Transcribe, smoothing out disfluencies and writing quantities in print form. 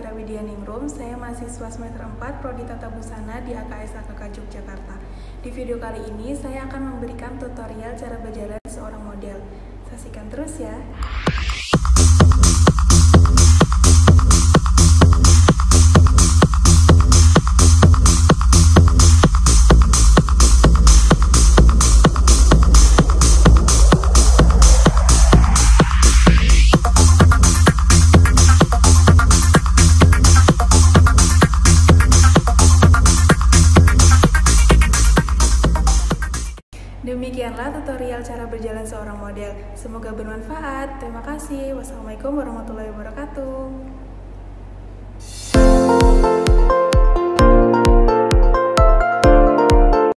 Safira Widianingrum, saya mahasiswa semester 4 Prodi Tata Busana di AKS AKK Yogyakarta. Di video kali ini, saya akan memberikan tutorial cara berjalan seorang model. Saksikan terus ya! Demikianlah tutorial cara berjalan seorang model. Semoga bermanfaat. Terima kasih. Wassalamualaikum warahmatullahi wabarakatuh.